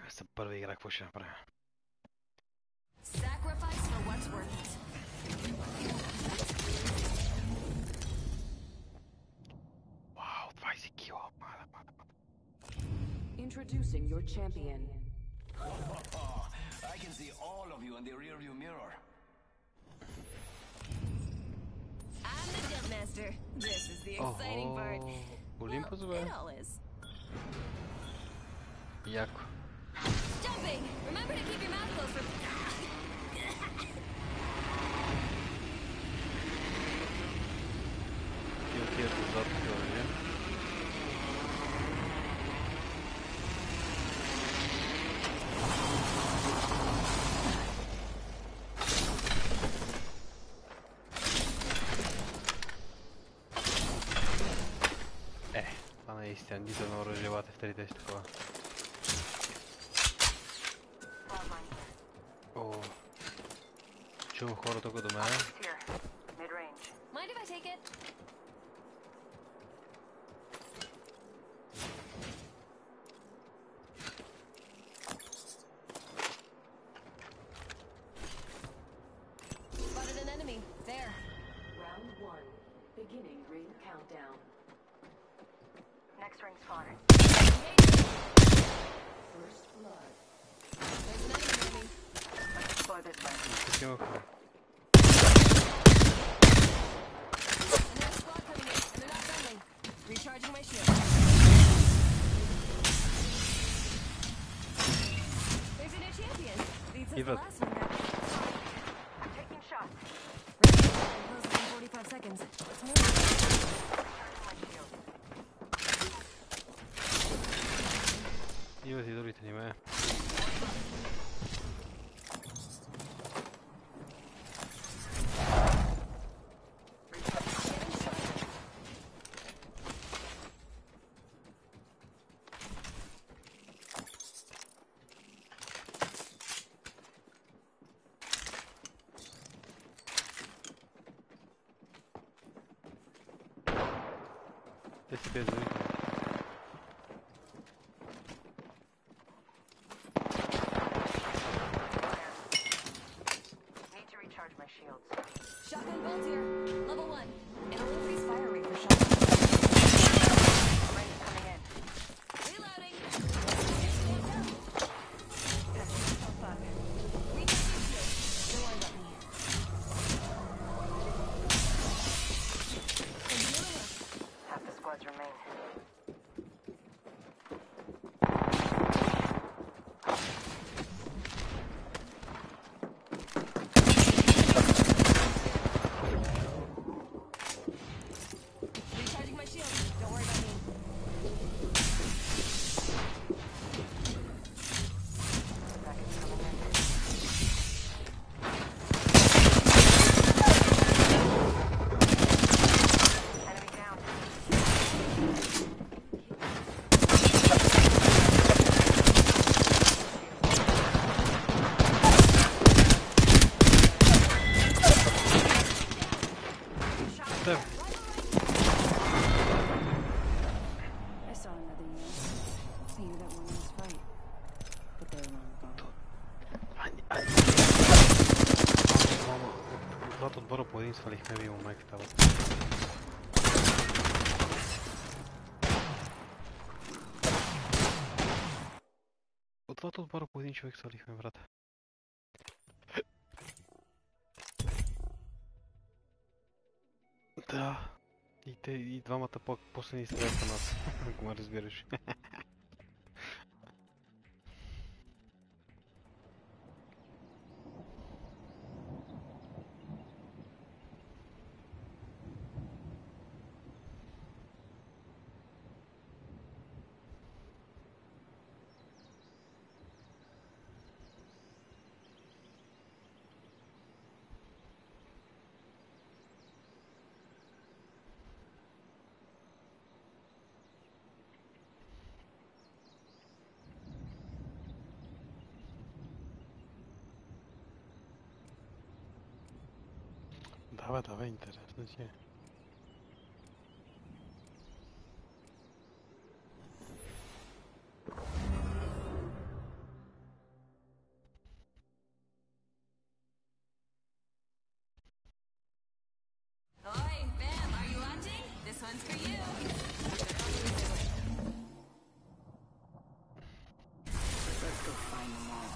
se prvi igrak počne napravim. Sacrifice for what's worth it. Wow, 20 kilo, mala. Introducing your champion. I can see all of you in the rearview mirror. I'm the jump master. This is the exciting part. Olympus Well, it all is. Jako. Jumping! Remember to keep your mouth closed for... Ti je tu zatkrio, nije? Това наистина нито едно оръжевате в 3D такова. О, чувам хора тук до мене. Mind if I take it? Spotted an enemy. There. Round 1. Beginning ring countdown. Next ring's far. First blood. There's an enemy near me. Let's explore this way. Такива хора. Another squad coming in, and they're not friendly. Recharging my shield. There's a new champion. Beats us the Eva. last one back. I'm taking shots. Closes in 45 seconds. Let's move. Charging my shield. Идват и другите ни ме. Те си без другите. Need to recharge my shields. Shotgun bolt here. Level 1. It'll increase fire rate for shotgun. Ring's coming in. Reloading. Oh fuck. Recharging shield. Don't worry about me. And healing up. Half the squads remain. Recharging my shield. Don't worry about me. Package coming in. Enemy down. Теб. I saw another you. See you that won this fight. But they're long gone. Мамо, от двата отбора по един свалихме ви майката. От двата отбора по един човек свалихме, брат. Да. И двамата после ни стреляха нас, ако ме разбираш. Давай, интересно си е. One's for you. Let's go find them all.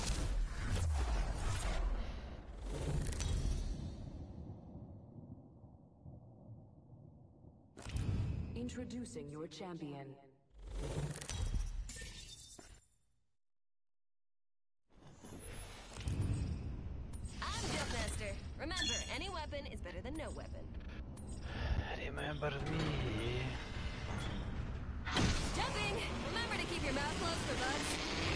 Introducing your champion. I'm Jumpmaster. Remember, any weapon is better than no weapon. Remember me. Jumping! Remember to keep your mouth closed for bugs.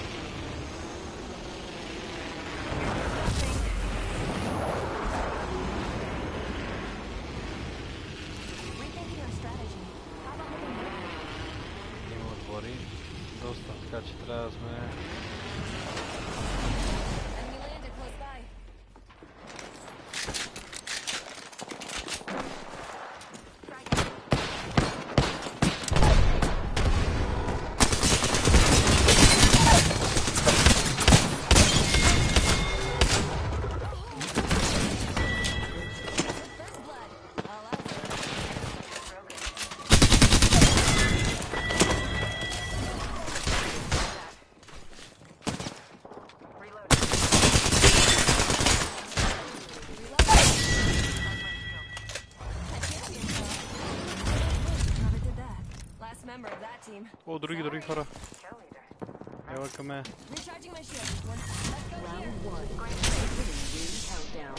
Rethinking our strategy. How about looking around? Има отвори. Доста, така че трябва да сме... Enemy landed close by. First blood. All out. Reloading. Whoever did that. Last member of that team. О, други хора. Cheerleader. Ела към мен. Recharging my shield. Let's go here. Round one. Beginning countdown.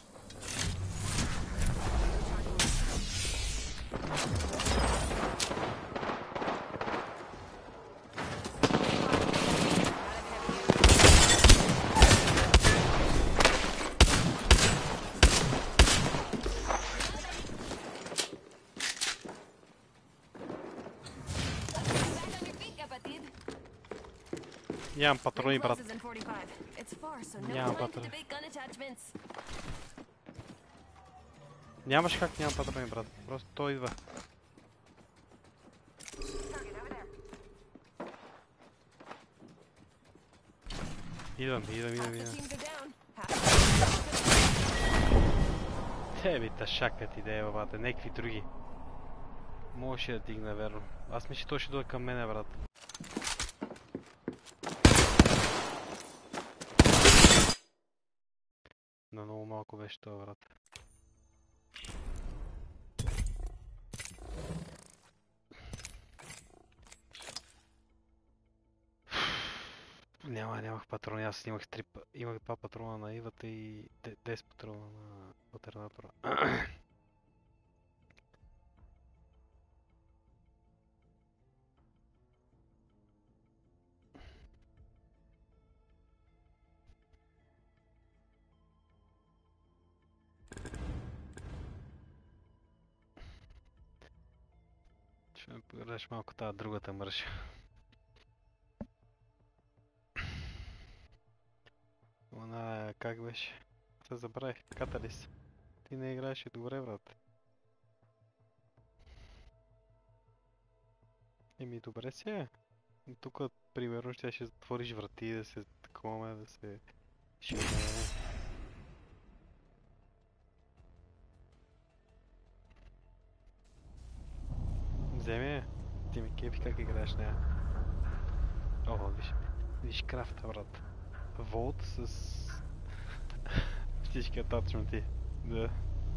Back on your feet, Kapatid. Нямам патрони, брат. Closes in 45. It's far, so no Yeah, time to but, debate gun attachments. Нямаш как нямам патрони, брат. Просто той идва. Target over there. Идвам. Half the teams are down. Half Те би тъшакът идея, бабата. Некви други. Можеше да дигна, верно. Аз мисля, че той ще дойде към мене, брат. Но много малко беше това, брат. Нямах патрони, аз имах 2 патрона на Ивата и 10 патрона на алтернатора. Ще ме погледаш малко тази другата мърша. Она как беше? Се забравих. Каталис. Ти не играеше добре, брат. Еми добре си е. Тук примерно ще затвориш врати, да се такова, да се шире. Вземи я. Ти ми кефи как играеш нея. О, виж крафта, брат. Волт с всички атачменти. Да.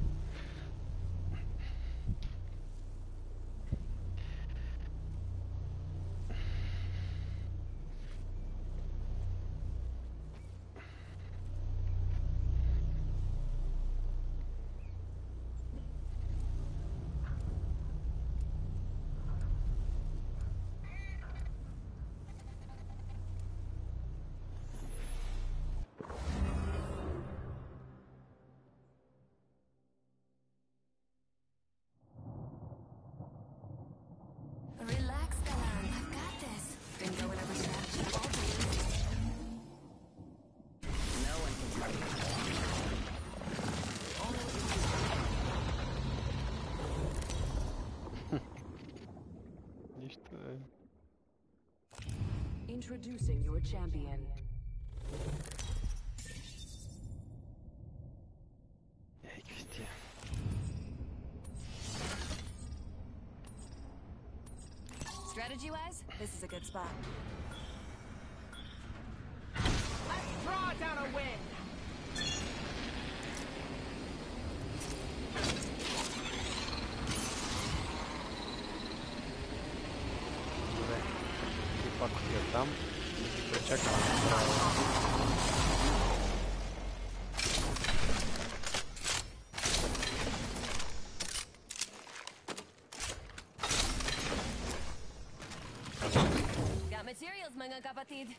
Relax, Galan. I've got this. Been going over strategy all day. No one can tell me. Нищо е. Introducing your champion. Ей, какви сте? that. Let's draw down a win. Добре. И пак отида там. И пречакам. Got materials, mga kapatid.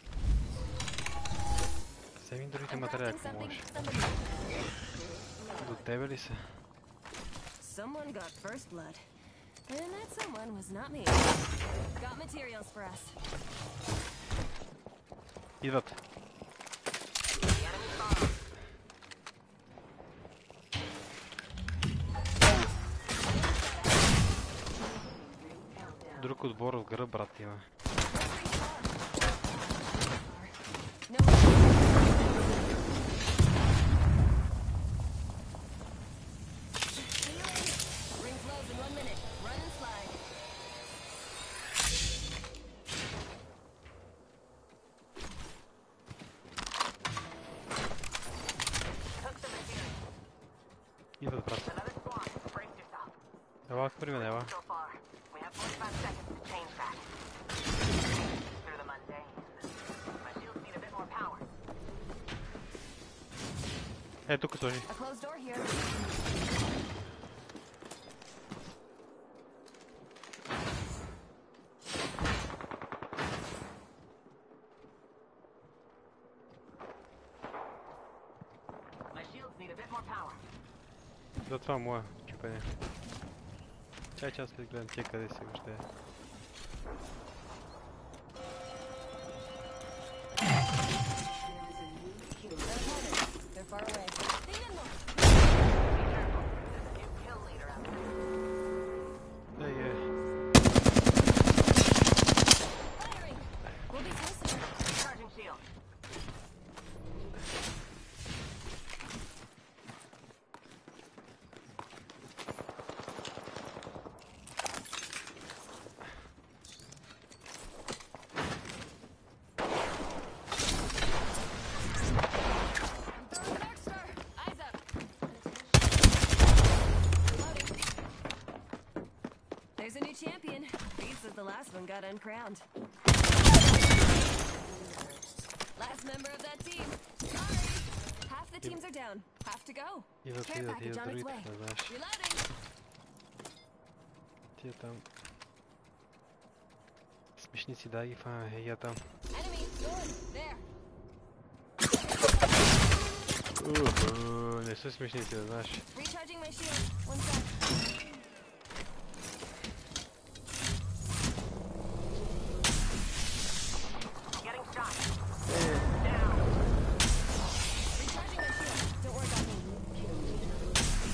Вземи другите I'm материали, crafting ако something. можеш. Something. До тебе ли са? Someone got first blood. And that someone was not me. Got materials for us. Идват. Друг отбор от гръб, брат, има. No. Ring flows in 1 minute. Run and slide. Took some material. Идват, брат. Another squad. Brace yourself. Ела, при мен, ела. So far, we have 45 seconds to change that. Through the mundane. My shields need a bit more power. Е, тук сложи. A closed door here. My shields need a bit more power. Затова моя чупене. Чай час след гледам тия къде си още. They're far away. Síguenlo. Be careful. There's a new kill leader out there. Ей, е. Firing. We'll be closer. Charging shield. Throwing the Dark Star. Eyes up. Reloading. There's a new champion. Beats that the last one got uncrowned. Last member of that team. Sorry. Half the teams are down. Have to go. Идват, Care идват, package идват on its другите, way. не знаеш. Reloading. Тия там. Смешници, да ги фаме, я там. Enemy. Going. There. Не са смешници, да знаеш. Recharging my shield. 1 sec. Getting shot. Е, Down. Recharging my shield. Don't worry about me.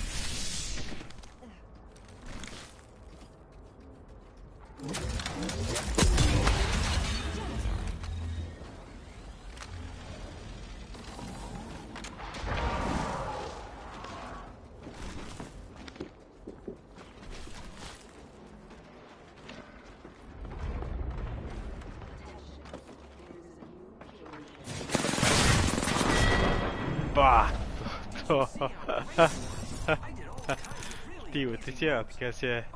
ба! Ти отися, така си е.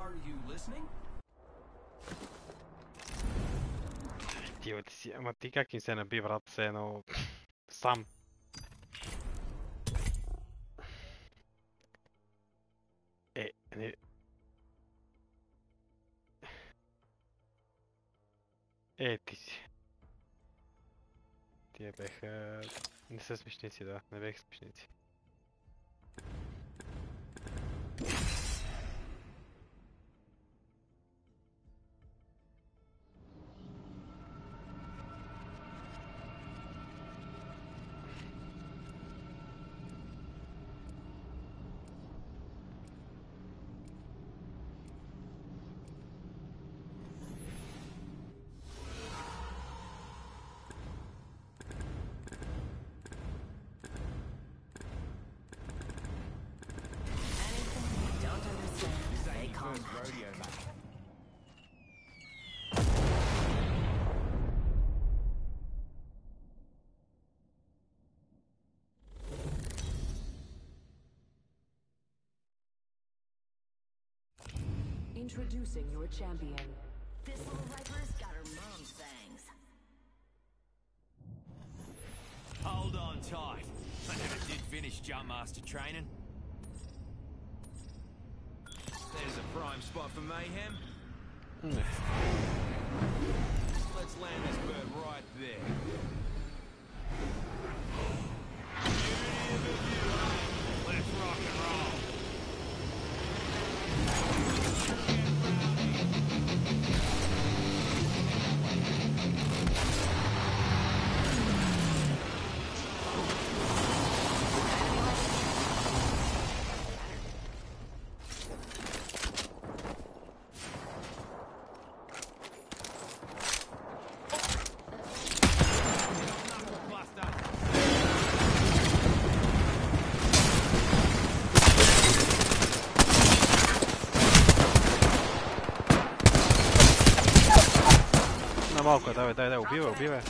Ти отися, ама ти как им се наби, брат, се едно... Сам. Не... Ти си. Тия беха... Не са смешници, да. Не беха смешници. Introducing your champion. This little viper's got her mom's fangs. Hold on tight. I never did finish Jumpmaster training. There's a prime spot for mayhem. Let's land this bird right there. Let's rock and roll. Малко, давай, убивай, убивай.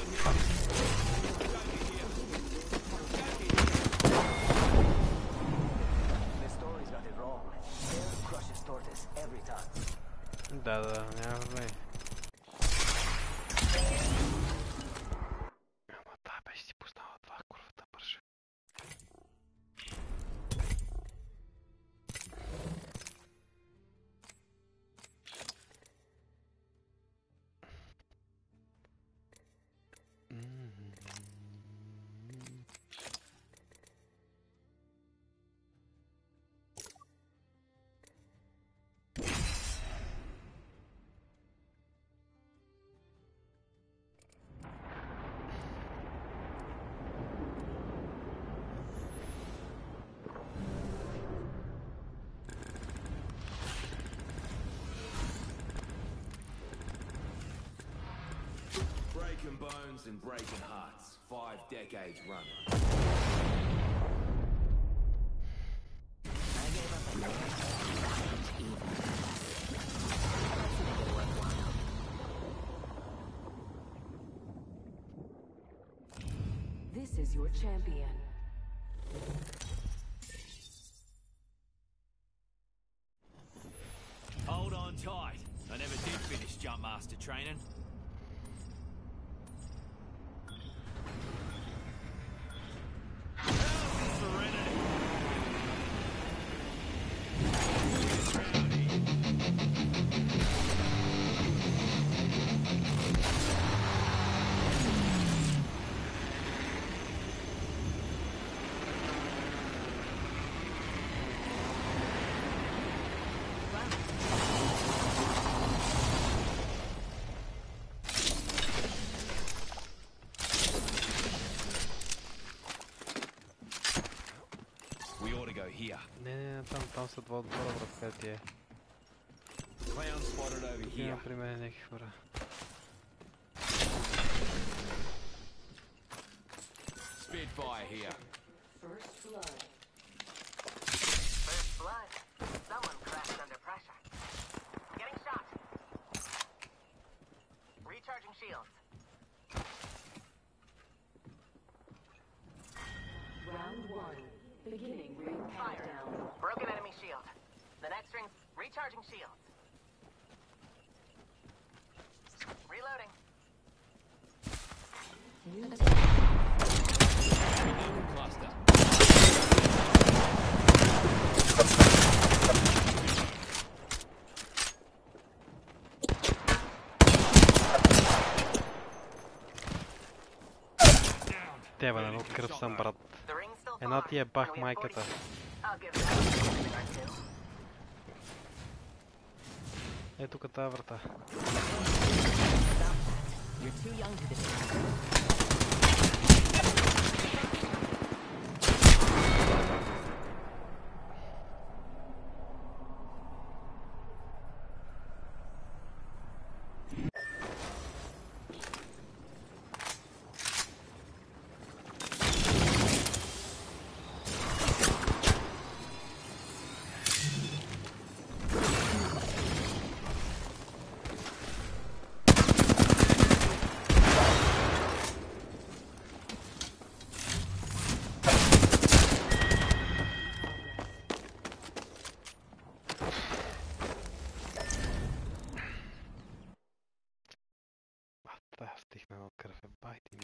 Да, няма проблем. Ама това беше си познала това курвата бърже. Breaking bones and breaking hearts. 5 decades running. I gave up a evil. This is your champion. Hold on tight. I never did finish Jumpmaster training. Не, там са два отбора, брат, къде ти е. Clown spotted over Тук here. има при мен някакви хора. Spitfire here. First blood. First blood. Someone crashed under pressure. I'm getting shot. Recharging shields. Round 1. Beginning ring countdown. Broken enemy shield. The next ring's recharging shields. Reloading. Cluster. Тебе да му кръв съм, брат. The ring's still Една far, ти е бах and we have майката. 40. I'll give that a minute or two. Е, тук тази врата. You're too young to this.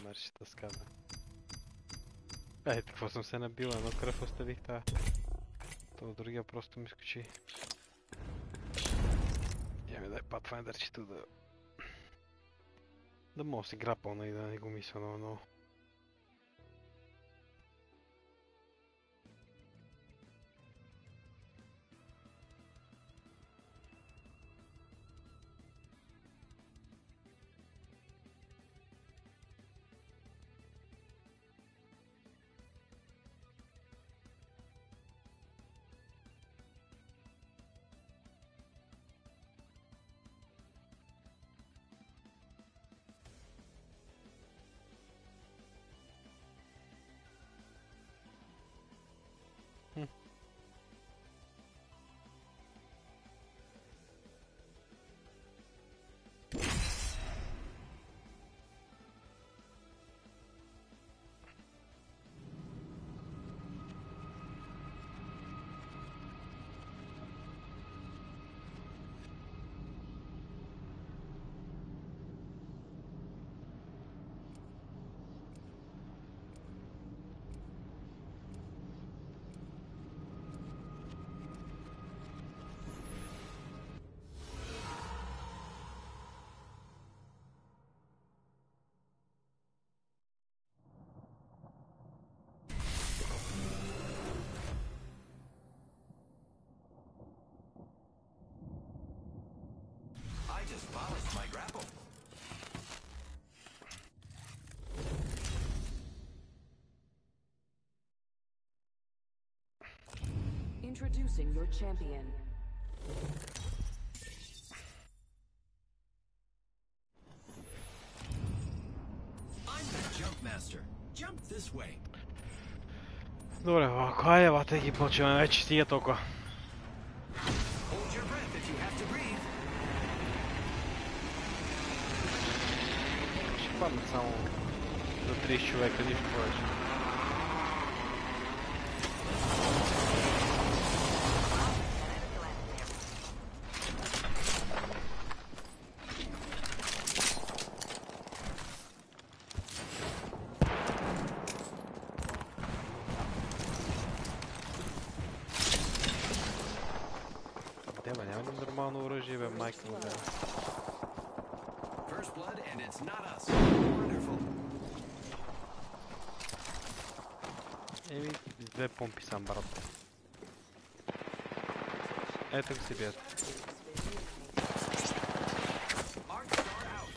ще таска, бе. Ей, какво съм се набил, едно кръв оставих това. Това другия просто ми скочи. Я ми дай Pathfinderчето да мога да си грапълна и да не го мисля много. I just polished my grapple. Introducing your champion. I'm the jump master. Jump this way. Добре, ако айде, бате ги почваме вече, стига толкова. Hold your breath if you have to breathe. Ще паднат само до 30 човека, нищо повече. Няма ли нормално оръжие, бе, майка му, бе? First blood and it's not us. Wonderful. Еми, с две помпи сам, брат. Ето го си бият. Arc star out.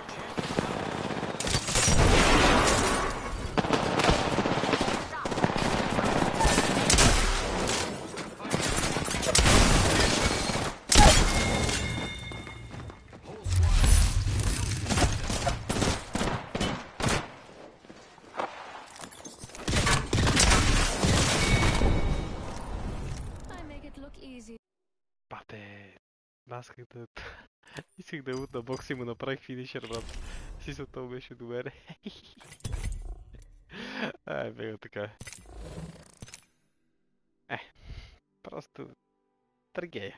Whole squad. I make it look easy. Бате, аз исках да лутна бокс и му направих финишер, брат. Сисата беше добре. Ай, бега така. Просто трагедия.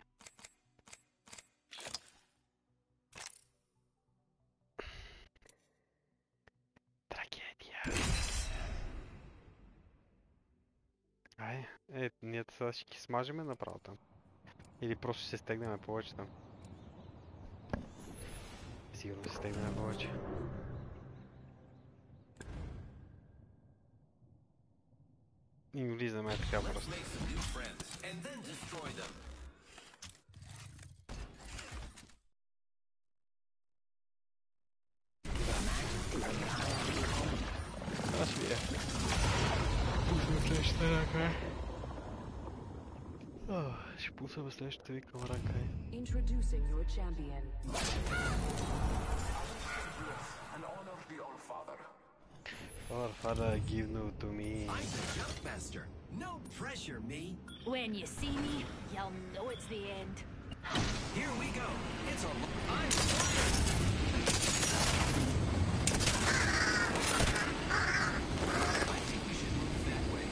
Трагедия. Ние сега ще ги смажеме направо там. Или просто ще се стегнем повече там. Сигурно се стегнем повече. И влизаме така Let's просто. make some new friends and then destroy them. Това ще видя. Пусна следващата рака. Ще пусна следващата викам рака. Introducing your champion. An honor to the All Father. Or father, give no to me. I'm the jump master. No pressure, me. When you see me, you'll know it's the end. Here we go. It's a I'm flying. I think we should move that way.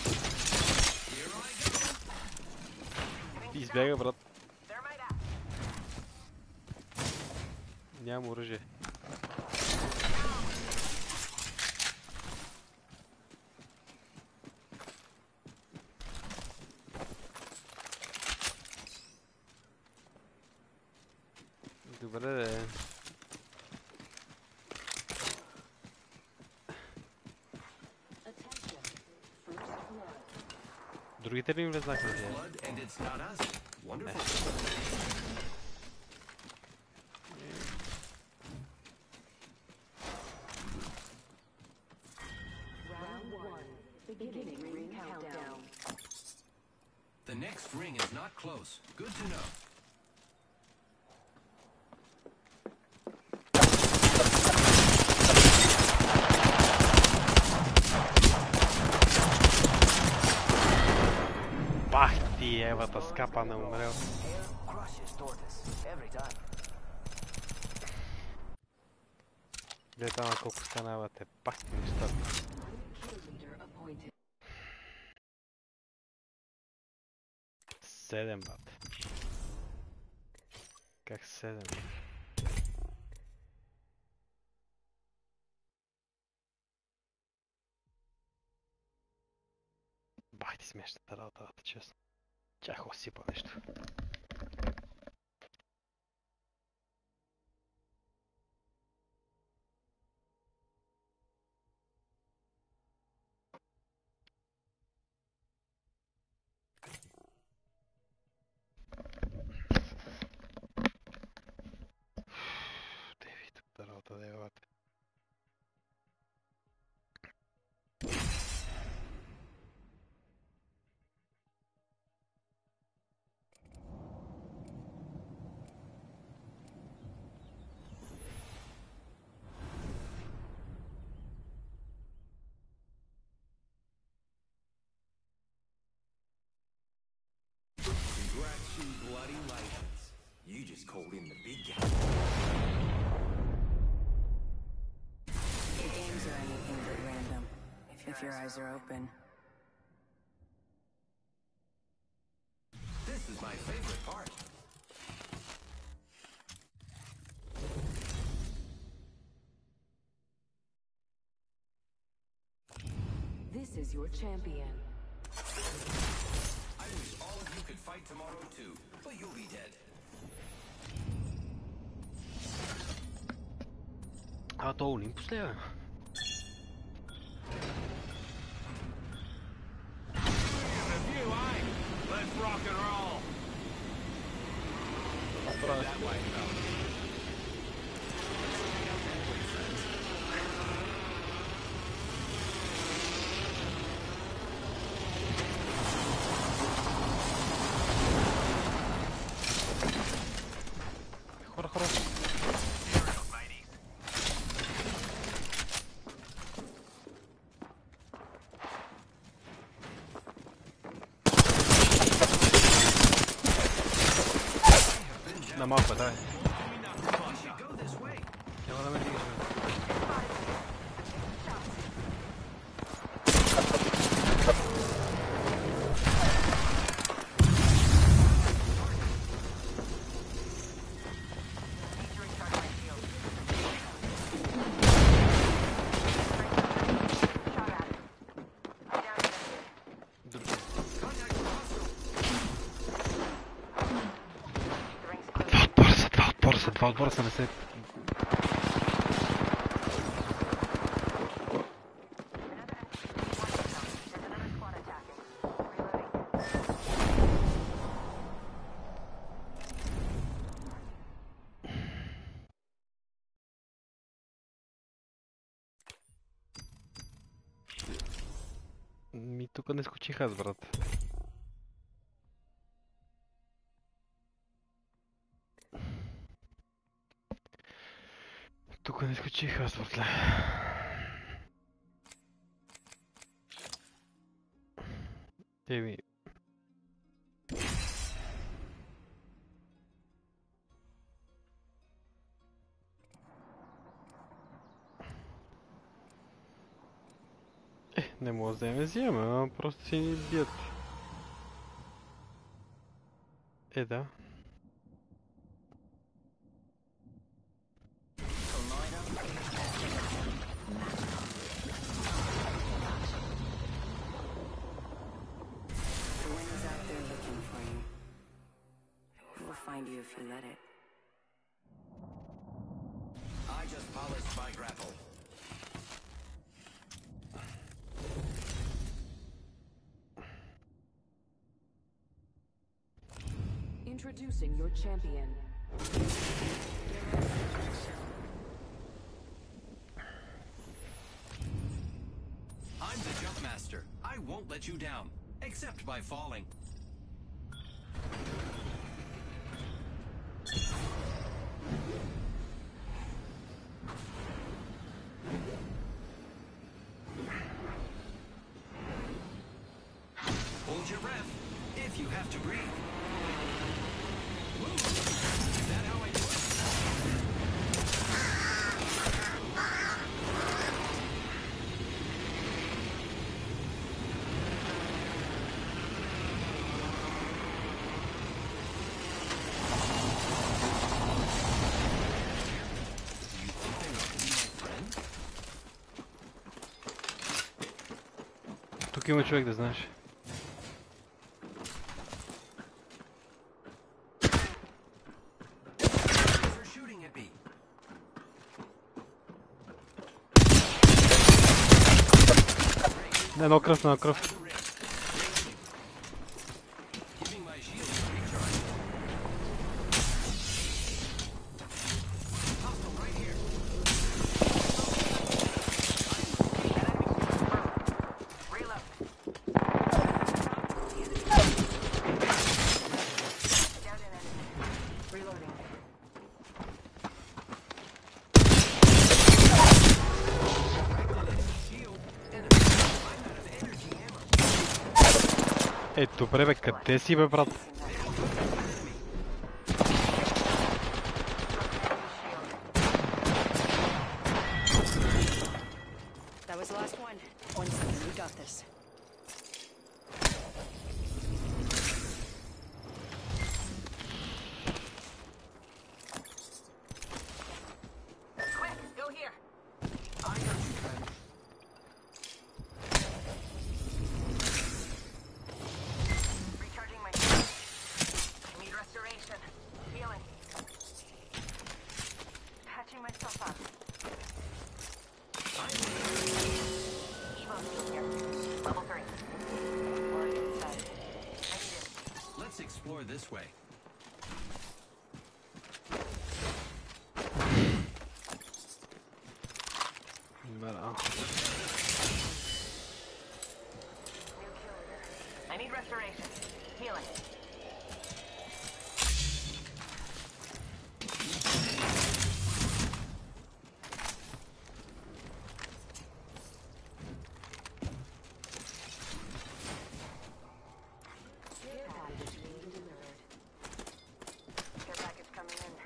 Here I go. Избяга, брат. Thermite out. Нямам оръжие. Добре, де. Другите ли им влезнахме? Blood, and it's not us. Wonderful. The next ring is not close. Good to know. Бах ти, евата скапа не умрел. Гледай там колко станавате. Бах ти нещата. 7, бат. Как 7? Бах ти смешната работа, честно. Чах осипа нещо. Девит, работа да е бат. Congrats, you bloody legends. You just called in the big game. The games are anything but random, if your eyes are open. This is my favorite part. This is your champion. I wish all of you could fight tomorrow too, but you'll be dead. А то Олимпус ли е? Review, eh? Let's rock and roll. That way, fellas. Хора, хора. На мапа, давай. Няма да ме дигаш, бе. Два отбора са не се... Ми тук не скочих аз, брат. Тук не скочих аз, братле. Еми... Не мога да ме взема, просто си ни бият. Да. just polished my grapple. Introducing your champion. I'm the jump master. I won't let you down, except by falling. Hold your breath, if you have to breathe. Woo! Is that how I do it? Тук има човек, да знаеш. They're shooting at me. Едно кръв, едно кръв. Giving my shield a recharge. Hostile right here. Reload. Down an enemy. Reloading. Shield. Enemy. I'm out of energy ammo. Е, добре бе, къде си бе, брат? That was the last one. 1 second, we got this. Quick, go here. I got you, friend. Recharging my shield. I need restoration. Healing. Patching myself up. Evo shield here. Level 3. Or inside. I need it. Let's explore this way. Бара. New kill leader. I need restoration. Healing. Care package being delivered. Care package coming in.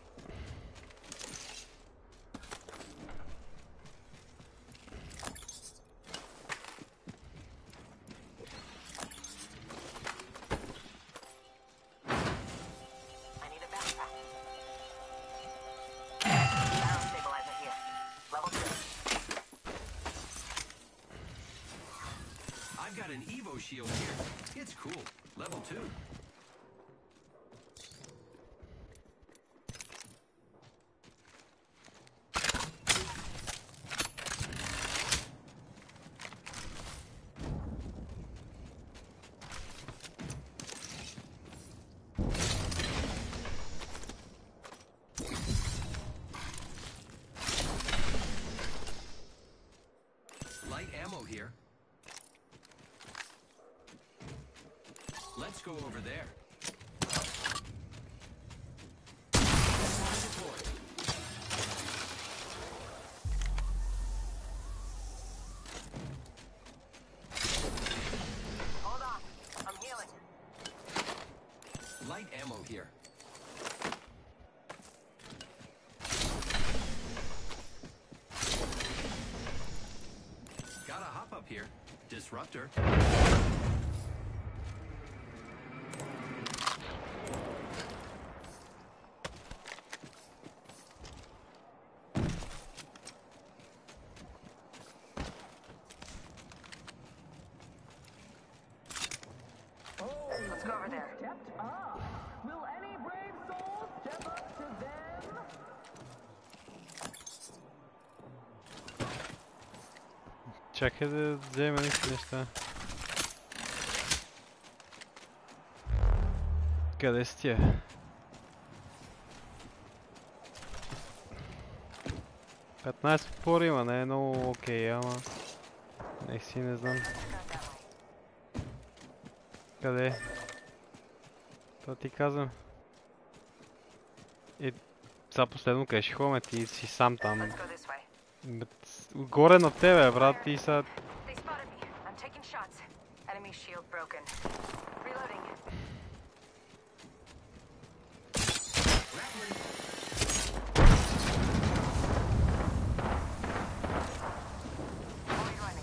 I need a backpack. Barrel stabilizer here. Level 2. I've got an Evo shield here. It's cool. Level 2. Light ammo here. Let's go over there. Support. Hold on. I'm healing. Light ammo here. Gotta hop up here. Disruptor. Let's go over there. Stepped up. Will any brave soul step up to them? Чакай да вземе някакви неща. Къде си тия? Петнайсет пори има, не е много окей, ама... Нех си не знам. Къде? Това ти казвам. И сега последно къде ще ходим, ти си сам там. Let's go this way. Горе на тебе, брат, и сега... They spotted me. I'm taking shots. Enemy shield broken. Reloading. Only running.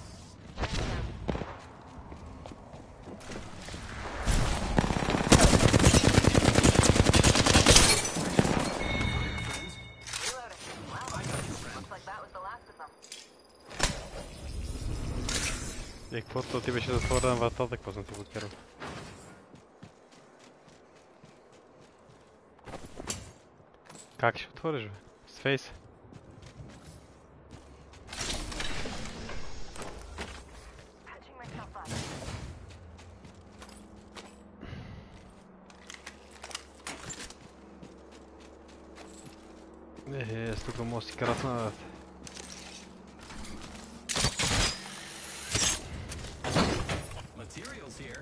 Reloading. Well, looks like that was the last of them. И каквото ти беше затворена вратата, какво съм ти блокирал? Как ще отвориш, бе? С фейс. Patching myself up. Аз тук мога да си красна, бе. Materials here.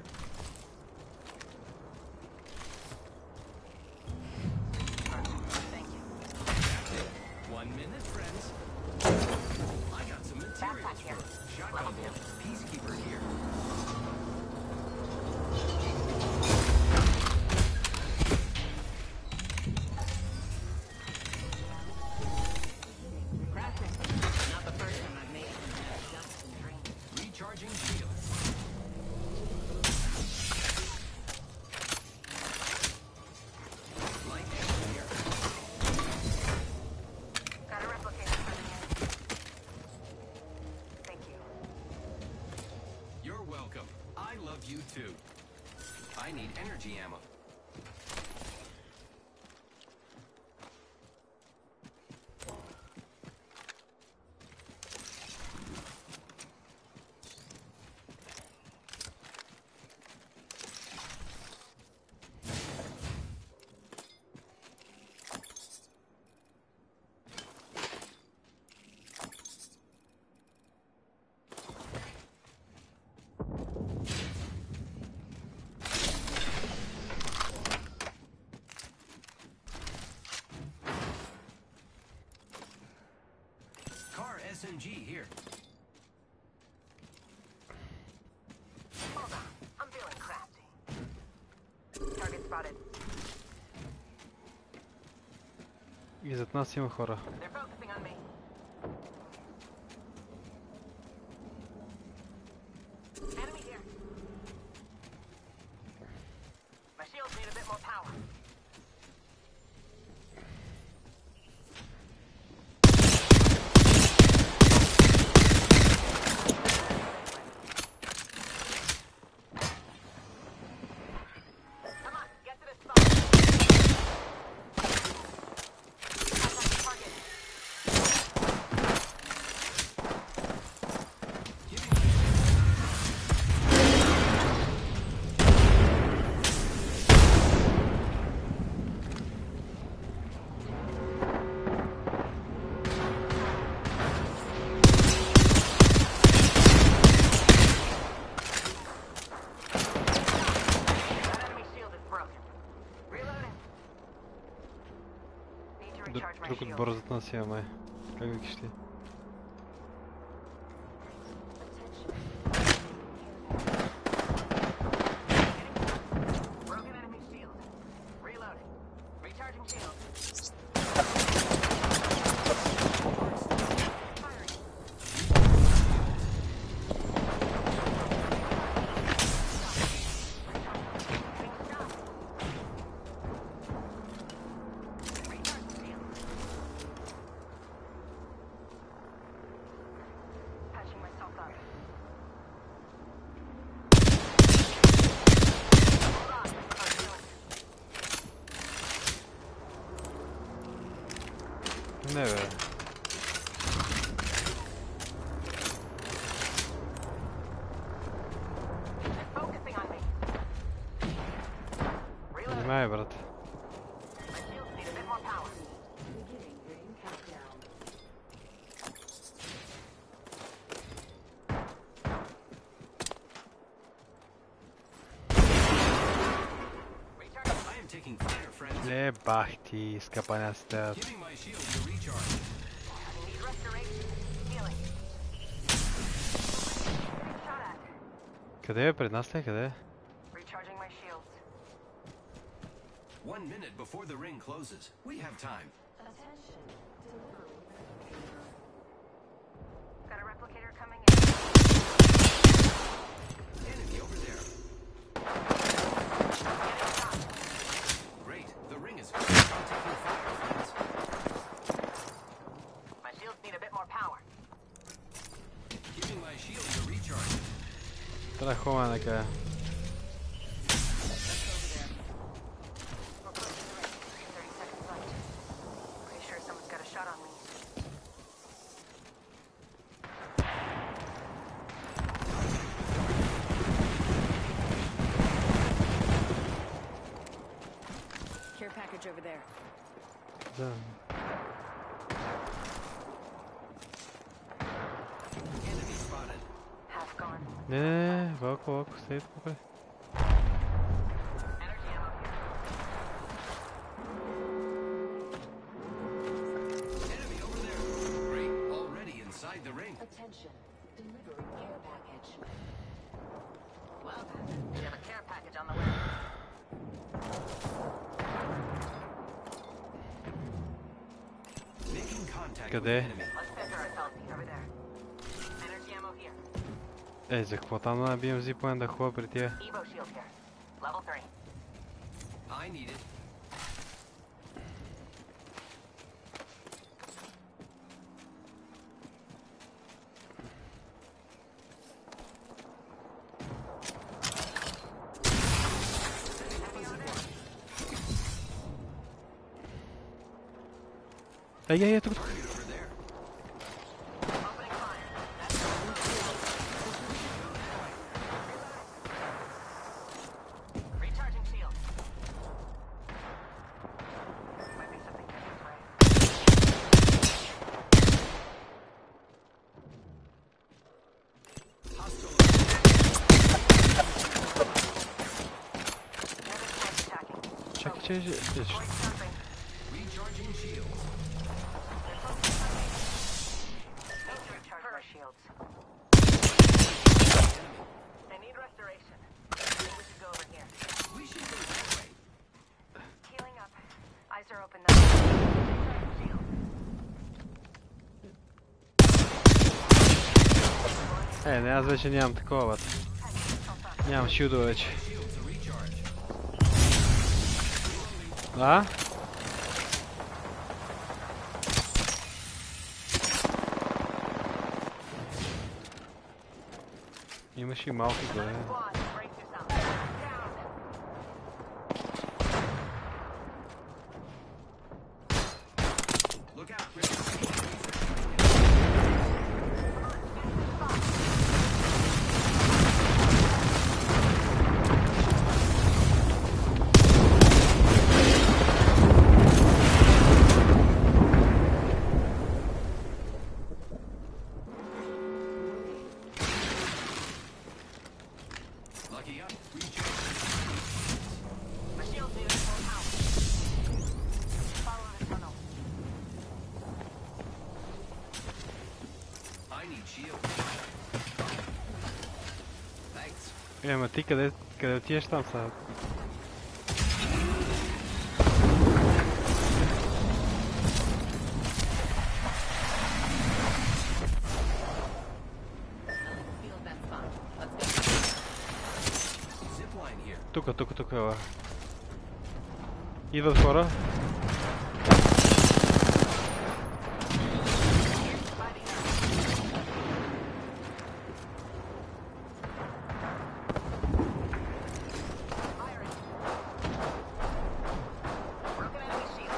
Thank you. 1 minute, friends. I got some materials Backpack here. for shotgun bolt. Peacekeeper here. Not the first time I've made it from that dust and drain. Recharging shields. Light ammo here. Got a replicator coming in. Thank you. You're welcome. I love you too. I need energy ammo. Car SMG here. Hold on. I'm feeling crafty. Target spotted. И зад нас има хора. They're focusing on me. Enemy here. My shields need a bit more power. Come on, get to the spot. Contact the target. That enemy shield is broken. Reloading. Need to recharge my Друг shield. отбор зад нас има, май. Как викаш ти? Broken enemy shield. Reloading. Recharging shield. Firing. Being shot. Recharging shield. Patching myself up. Hold on. I'm doing it. Не, бе. Внимай, брат. My shields need a bit more power. Recharge. I am taking fire, friends. Не бах ти, скъпанястят. Giving my shield to recharge. Need restoration. Healing. Shot at. Къде е? Пред нас ли е? Къде е? Recharging my shields. 1 minute before the ring closes. We have time. Got a replicator coming in. Enemy over there. Getting shot. Great. The ring is closed. I'm taking fire, friends. My shields need a bit more power. Giving my shield to recharge. Страхова нека. We're close to the ring. 30 seconds left. Pretty sure someone's got a shot on me. Care package over there. Да. Enemy spotted. Half gone. Не, валко, стей тук. Energy ammo here. Enemy over there. Great. Already inside the ring. Attention. Delivering care package. Well, we have a care package on the way. Making contact Къде? with enemy. Let's center ourselves over there. Energy ammo here. За какво там да набием зипоен да ходя при тия? Evo shield here. Level 3. I need it. Ей, тук. Over there. Opening fire. That's recharging shield. Might be something good this way. Hostile. Another tank attacking. Чакай, че... Voice jumping. Recharging shields. They're focusing on me. Need to recharge our shields. They need restoration. Maybe we should go over here. We should go that way. Healing up. Eyes are open now. Recharging shield. Не, аз вече нямам такова. Нямам шилдо вече. Shield to recharge. Да? Имаш и малки горе. Squad, brace yourself. Down. Look out, Richard. Lucky up. Recharge. My shields need a full power. Follow the tunnel. I need shield. Thanks. Ама ти къде отиваш там сега? Field that spot. Let's go. Zipline here. Тук, ела. Идват хора. Fighting up. Firing. Broken enemy shield.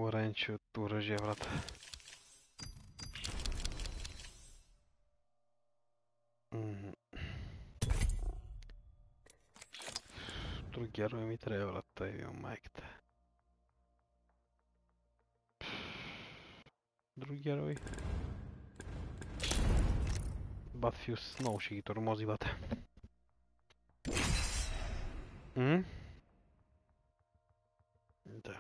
Orange от оръжие, брат. Друг герой ми трябва, брат, той ви майката. Друг герой. Battlefield много ще ги тормози, бата. Да.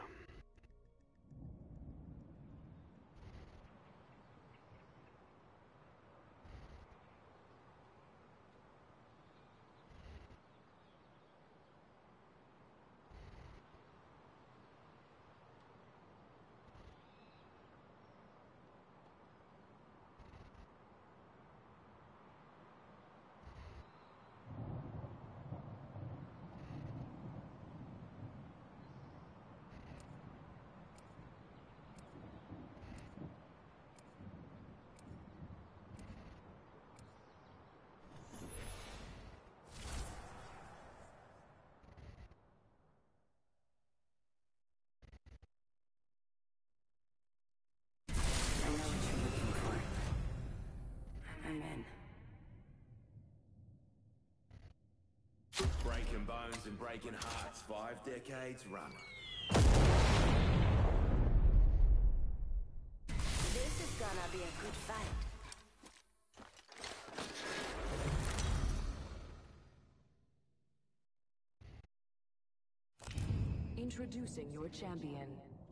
I know what you're looking for. I'm in. Breaking bones and breaking hearts 5 decades running. This is gonna be a good fight. Introducing your champion.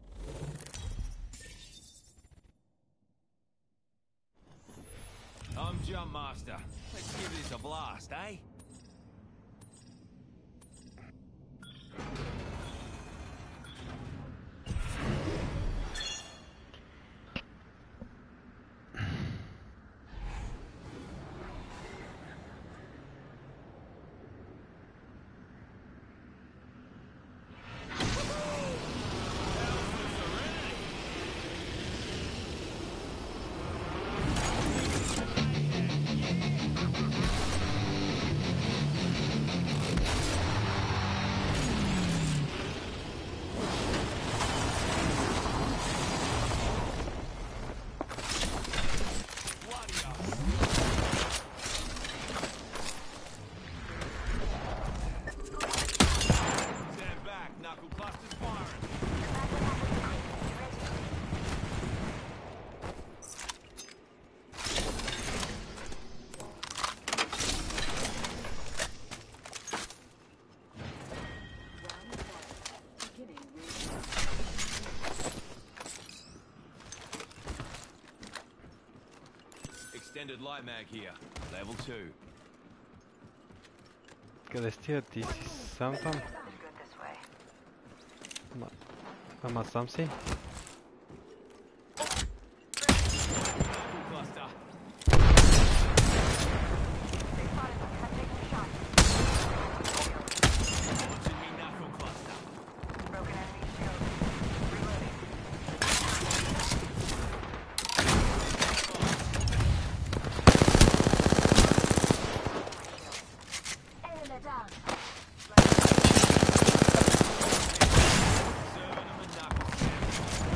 I'm Jump Master. Let's give this a blast, eh? Extended light mag here. Level 2. Къде стига? Ти си сам там? Ама сам си? Cluster. Watching me knuckle cluster. Broken enemy shield. Reloading. Enemy down. Serving them a knuckle sandwich.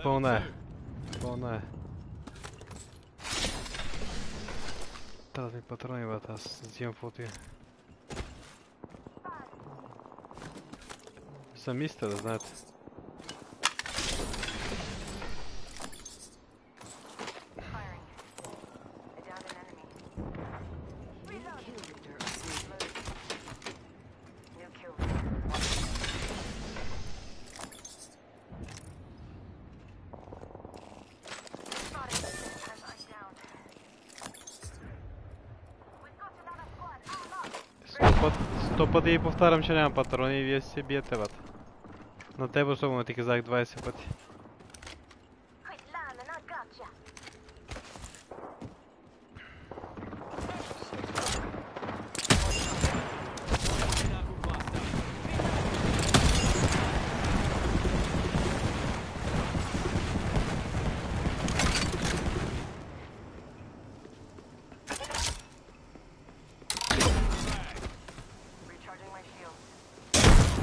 Пълна е. Пълна е. Трябва да ми патрони, бата, аз взимам каквото е. Сами сте, да знаете. Firing. I downed an enemy. New kill. Spotted. And I'm down. We've got another squad. Arm up. Сто пъти и повтарям, че нямам патрони и вие се биете, бата. На тебе особено ти казах 20 пъти. Quit lying and I gotcha. Recharging my shield.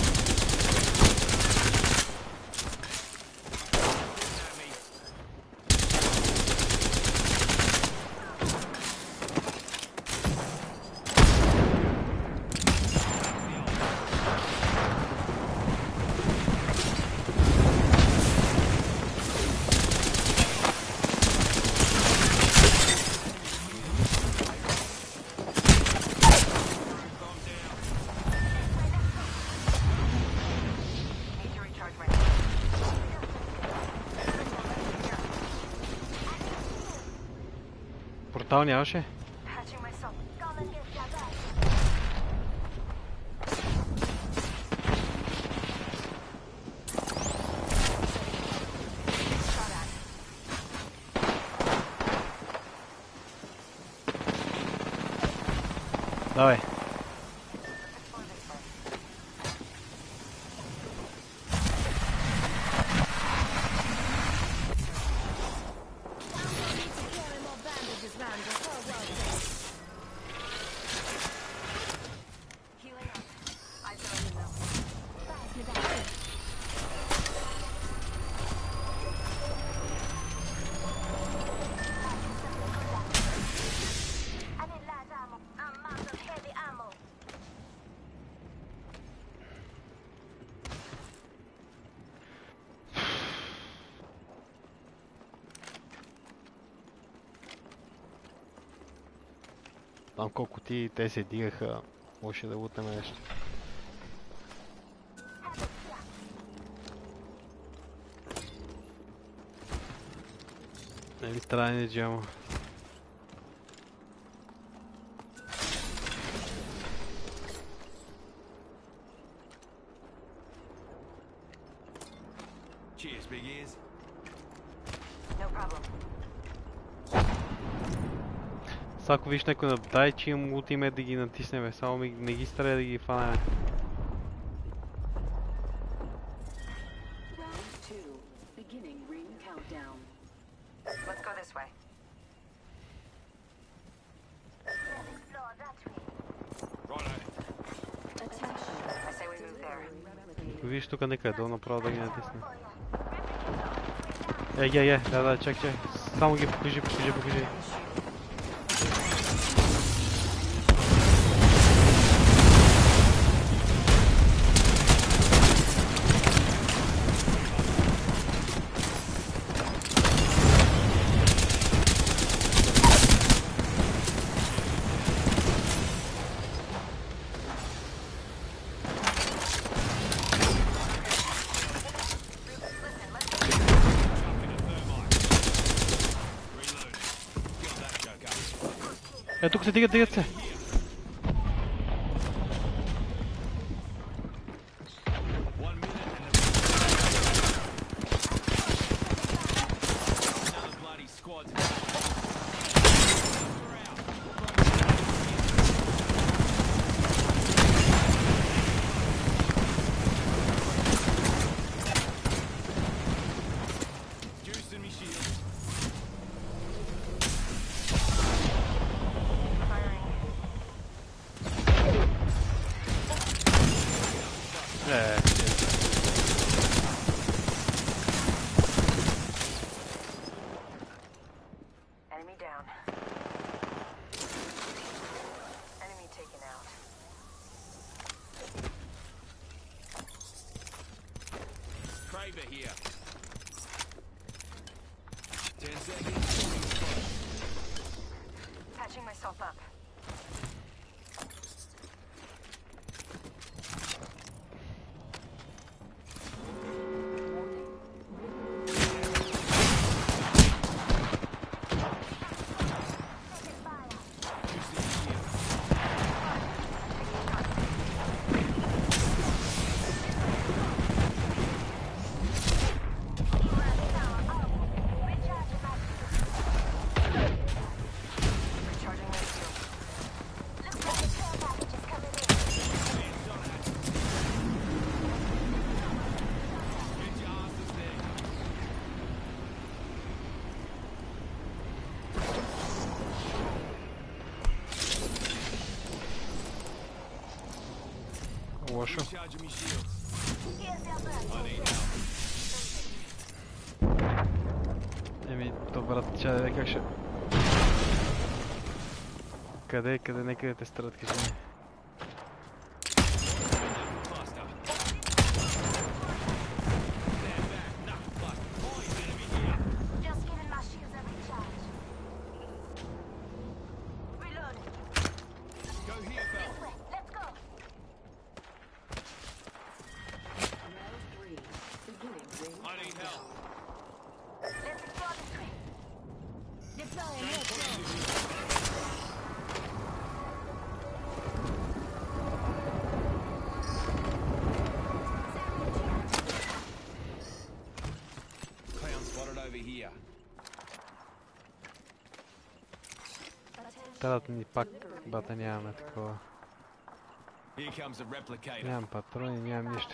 Need to recharge my Портал нямаше? patching myself. Come and get that back. Shot at. Давай. Explore this way. Healing up. I don't even know. I need light ammo. I'm out of heavy ammo. Там колко ти те се дигаха, може да лутнем нещо. Нали страни джамо. Cheers, big ears. No problem. Сега ако виж някой дай, че имам ултимейт да ги натиснем, само не ги стреля да ги фанеме. Round 2. Beginning ring countdown. Let's go this way. Let's explore that way. Attention. I say we move there. Ако виж тук некъде долу направо да ги натиснем. Да, чакай. Само ги покажи. Тук се дигат се. Лошо. Recharging me shields. I need help. Еми, то брат, чай да видя как ще... Къде, нека да те стрелят, кажи ми. Cluster. Stand back. Knuckle cluster. Boys, enemy here. Just giving my shields a recharge. Reloading. Go here, fella. This way. Let's go. Round 3. Beginning ring I need help. Let's explore this way. Deploying neutral. Clown spotted over here. Трябват ни пак, бата, нямаме такова. Here comes a replicator. Нямам патрони, нямам нищо.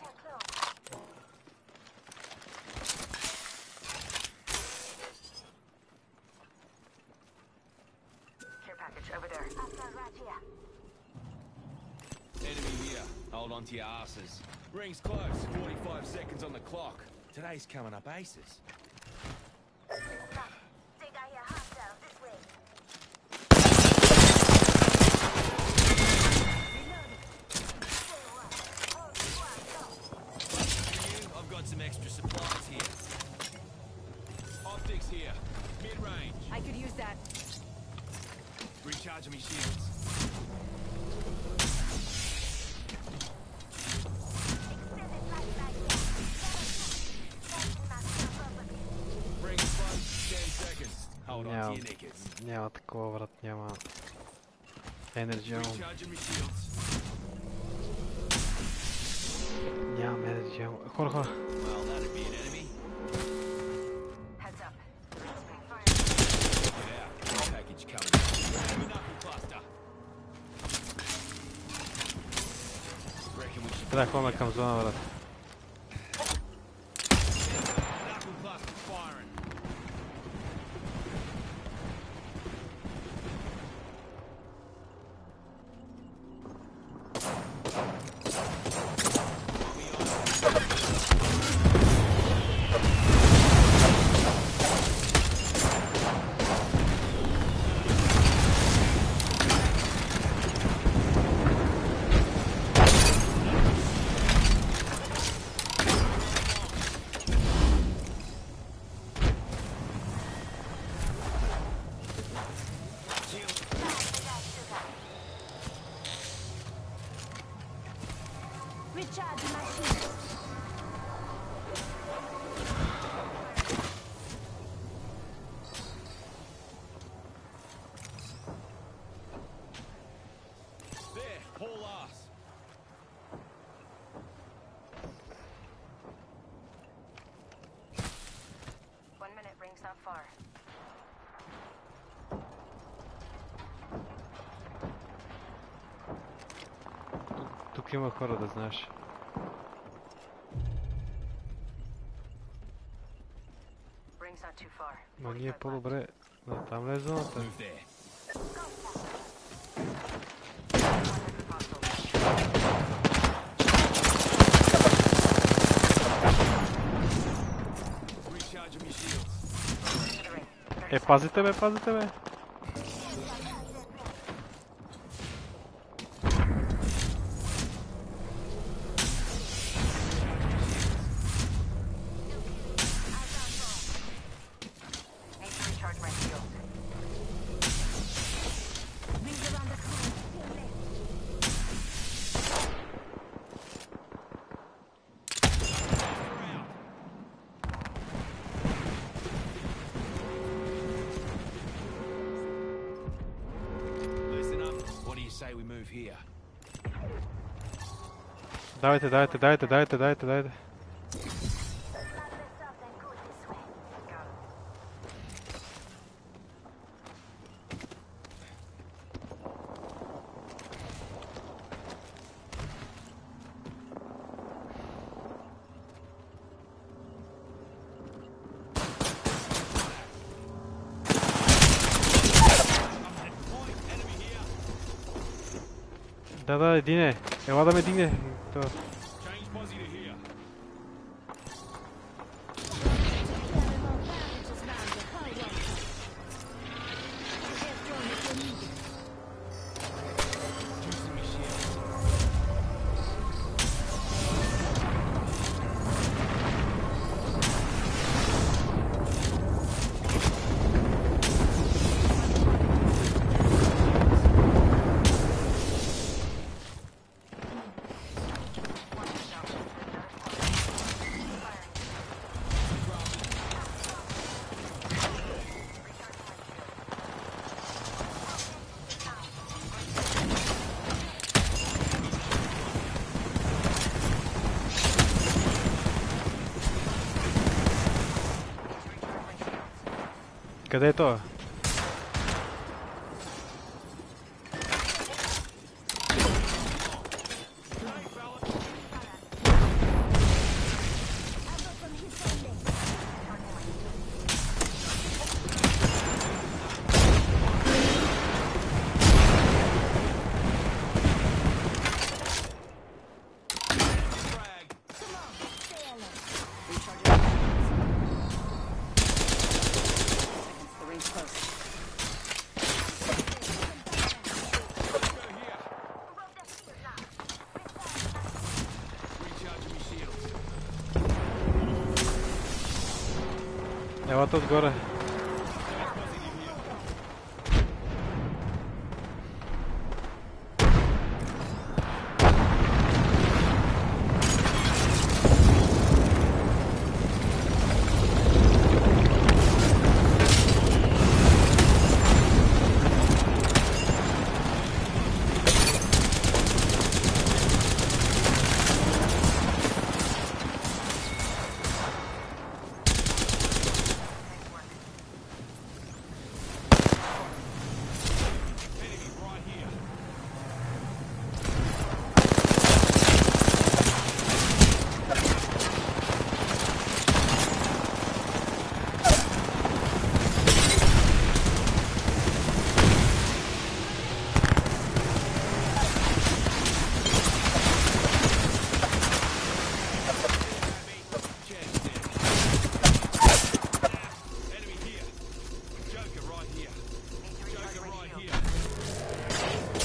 Care package over there. Right here. Enemy here. Hold on to your asses. Ring's close. 45 seconds on the clock. Today's coming up aces. Think I hear hostiles this way. I've got some extra supplies here. Optics here. Mid-range. I could use that. Recharging me shields. Ring's close. 10 seconds. Hold on to your knickers. Няма такова, брат, няма... Energy Ammo. Recharging me shields. Нямам Energy Ammo. Хора. Well, that'd be an enemy. Heads up. Get out. Package coming. Enemy knuckle cluster. Reckon we should... Трябва да ходим към зона, брат. Knuckle cluster firing. Recharging my shields. There, haul ass. One minute, ring's not far. Тук има хора, да знаеш. Ring's not too far. Но ние по-добре... Да, там ли е зоната? Move there. Recharging me shields. Пазите бе, пазите бе! Need to recharge my shield. Rings around the corner. Feel it. Listen up. What do you say we move here? Давайте. Да, един е. Evo da me digne. To. Change posse to here. Juicing me shields. Къде е това? The ring's close. Recharging me shields. Елате отгоре. Enemy right here. Chest dead. Enemy here. Joker right here. Joker right here.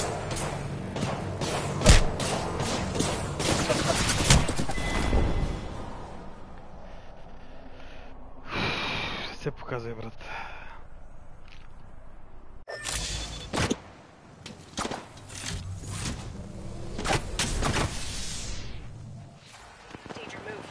Се показва, брат. Danger move.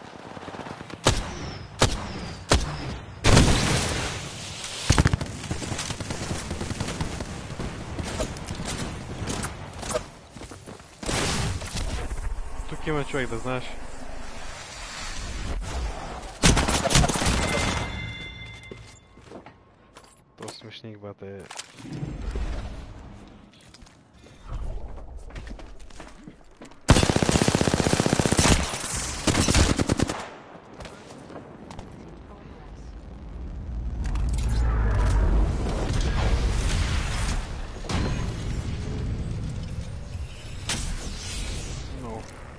Тук има човек, да знаеш. То смешник, бата е. Много.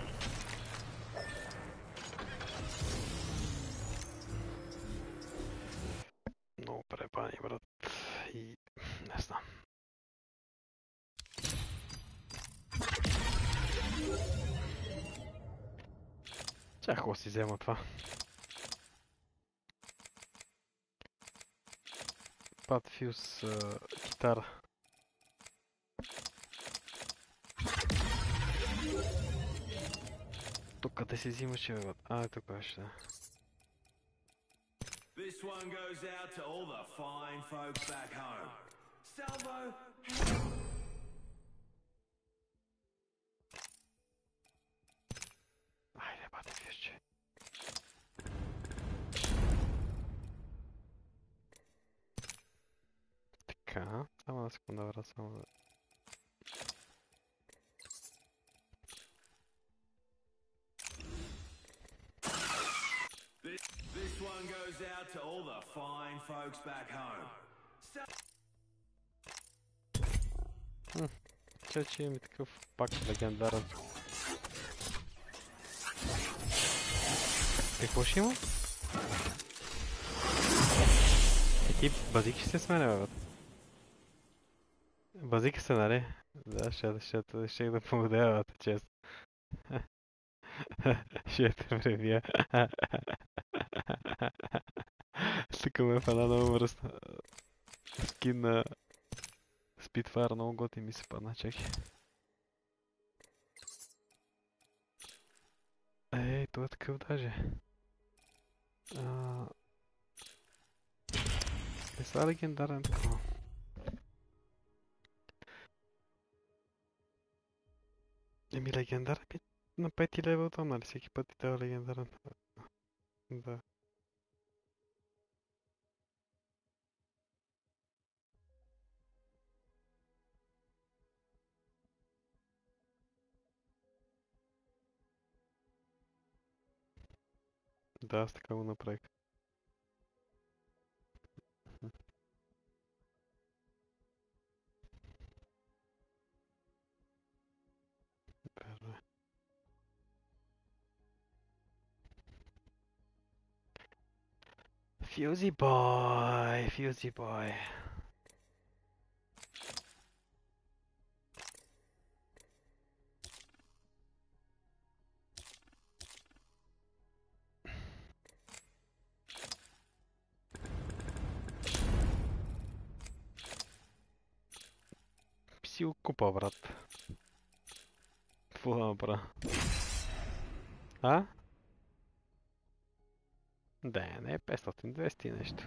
Много препани, брат. И не знам. Чакай си взема това. Пад фюз китара. Тук къде се взимаше, бе? А, тук ще. This one goes out to all the fine folks back home. Salvo. Айде, бате фюзче. Така, само на секунда, брат, само да... This one goes out to all the fine folks back home. мисля, че има такъв пак легендарен. Какво ще има? Ти базики ще се сменя, бе. Базики се, нали? Да, ще да помодела, често. Ще те пребия. Тук ме в една много мръсна скин на Spitfire, много готин ми се падна, чакай. Ей, това е такъв даже. Не са легендарен такова. Еми легендарен ми на 5 левел там, нали? Всеки път и това е легендарен. Да. Да, аз така го направих. Верно е. Fusey boy, Fusey boy. Си го купа, брат. Какво да направя? А? Да, не е 500-200 нещо.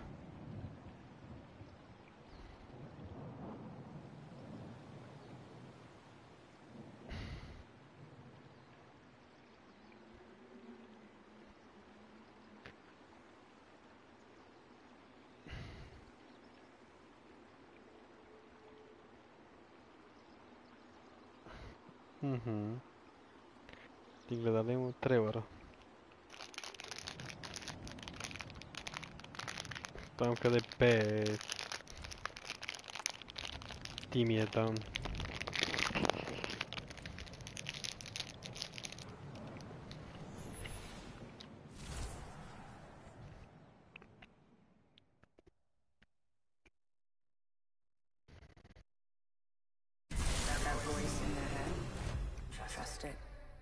Ти гледали му трейлера. Там къде пее Тими е там. That voice in their head. Trust it.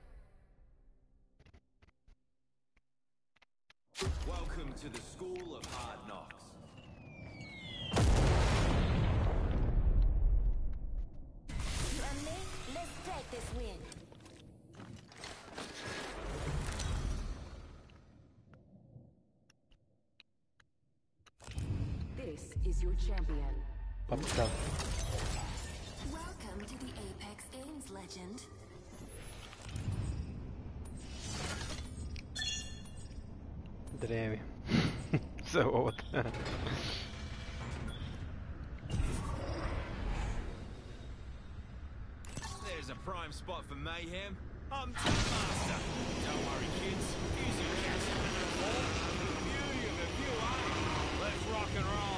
Welcome to the School of Hard Knocks. You and me, let's take this win. This is your champion. Папка. Welcome to the Apex Games, legend. Дреми. Завод. There's a prime spot for mayhem. I'm Top Master. Don't worry, kids. Use your cats in the form. Beauty of a view, eh? Let's rock and roll.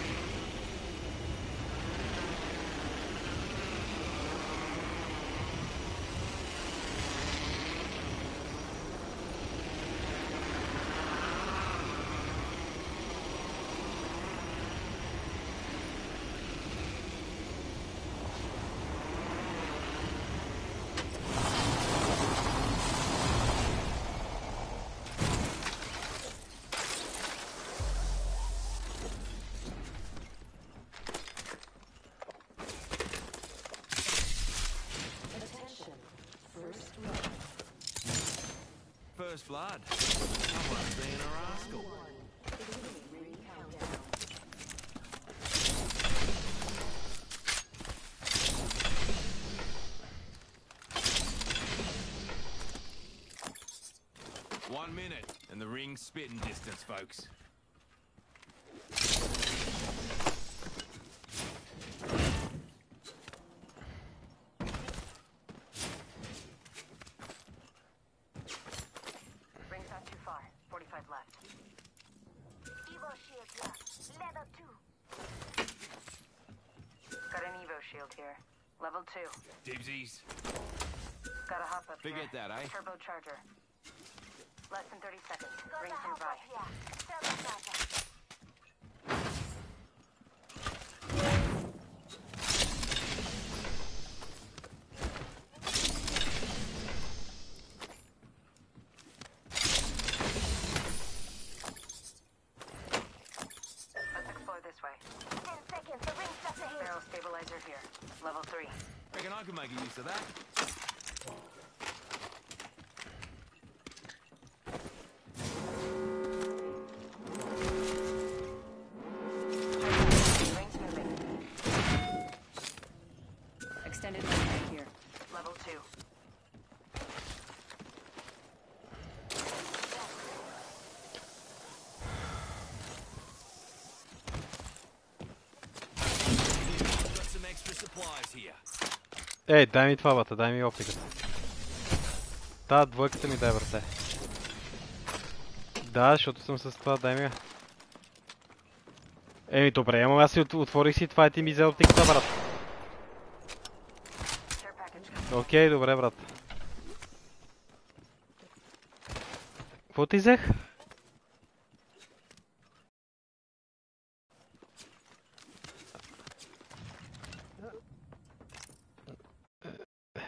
Attention. First blood. First blood. Someone's being a rascal. Beginning ring countdown. One minute, and the ring's spitting distance, folks. Ring's not too far. 45 left. Evo shield here. Level 2. Got an Evo shield here. Level 2. Dibsies. Gotta hop up Forget here. that, eh? Turbocharger. Less than 30 seconds. Rings nearby. Let's explore this way. 10 seconds, the ring's just ahead. Barrel stabilizer here. Level 3. Reckon I can make a use of that. Rings moving. Extended mag here. Level 2. Got some extra supplies here. Ей, дай ми това, бата, дай ми оптиката. Да, двойката ми дай, брате. Да, защото съм с това, дай ми я. Еми, добре, ама аз си отворих си това и ти ми взе оптиката, брат. Care package. Окей, добре, брат. Какво ти взех?